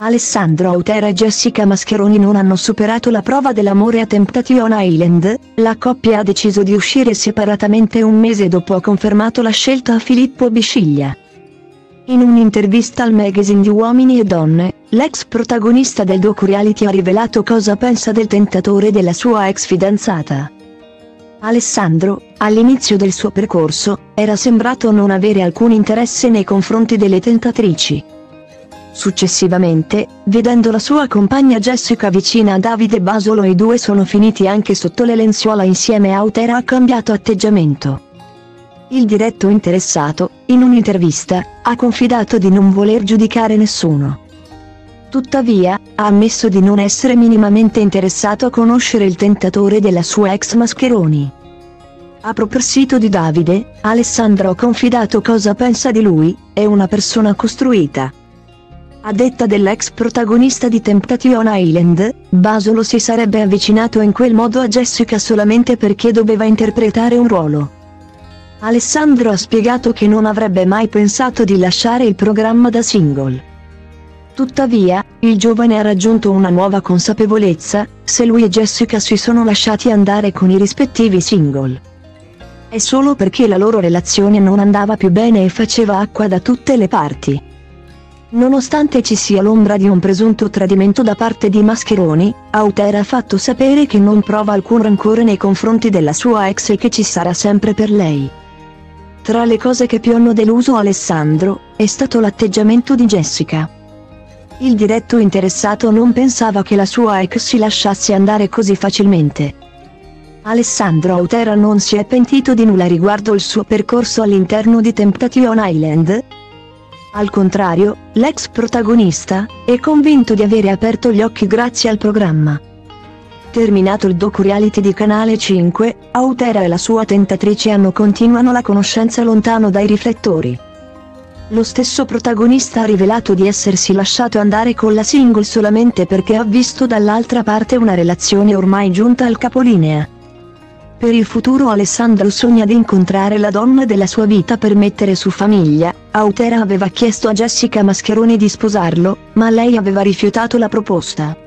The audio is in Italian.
Alessandro Autera e Jessica Mascheroni non hanno superato la prova dell'amore a Temptation Island. La coppia ha deciso di uscire separatamente un mese dopo ha confermato la scelta a Filippo Bisciglia. In un'intervista al magazine di Uomini e Donne, l'ex protagonista del docu-reality ha rivelato cosa pensa del tentatore della sua ex fidanzata. Alessandro, all'inizio del suo percorso, era sembrato non avere alcun interesse nei confronti delle tentatrici. Successivamente, vedendo la sua compagna Jessica vicina a Davide Basolo e i due sono finiti anche sotto le lenzuola insieme, Autera ha cambiato atteggiamento. Il diretto interessato, in un'intervista, ha confidato di non voler giudicare nessuno. Tuttavia, ha ammesso di non essere minimamente interessato a conoscere il tentatore della sua ex Mascheroni. A proposito di Davide, Alessandro ha confidato cosa pensa di lui: è una persona costruita. A detta dell'ex protagonista di Temptation Island, Basolo si sarebbe avvicinato in quel modo a Jessica solamente perché doveva interpretare un ruolo. Alessandro ha spiegato che non avrebbe mai pensato di lasciare il programma da single. Tuttavia, il giovane ha raggiunto una nuova consapevolezza: se lui e Jessica si sono lasciati andare con i rispettivi single, è solo perché la loro relazione non andava più bene e faceva acqua da tutte le parti. Nonostante ci sia l'ombra di un presunto tradimento da parte di Mascheroni, Autera ha fatto sapere che non prova alcun rancore nei confronti della sua ex e che ci sarà sempre per lei. Tra le cose che più hanno deluso Alessandro, è stato l'atteggiamento di Jessica. Il diretto interessato non pensava che la sua ex si lasciasse andare così facilmente. Alessandro Autera non si è pentito di nulla riguardo il suo percorso all'interno di Temptation Island. Al contrario, l'ex protagonista è convinto di avere aperto gli occhi grazie al programma. Terminato il docu-reality di Canale 5, Autera e la sua tentatrice continuano la conoscenza lontano dai riflettori. Lo stesso protagonista ha rivelato di essersi lasciato andare con la single solamente perché ha visto dall'altra parte una relazione ormai giunta al capolinea. Per il futuro Alessandro sogna di incontrare la donna della sua vita per mettere su famiglia. Autera aveva chiesto a Jessica Mascheroni di sposarlo, ma lei aveva rifiutato la proposta.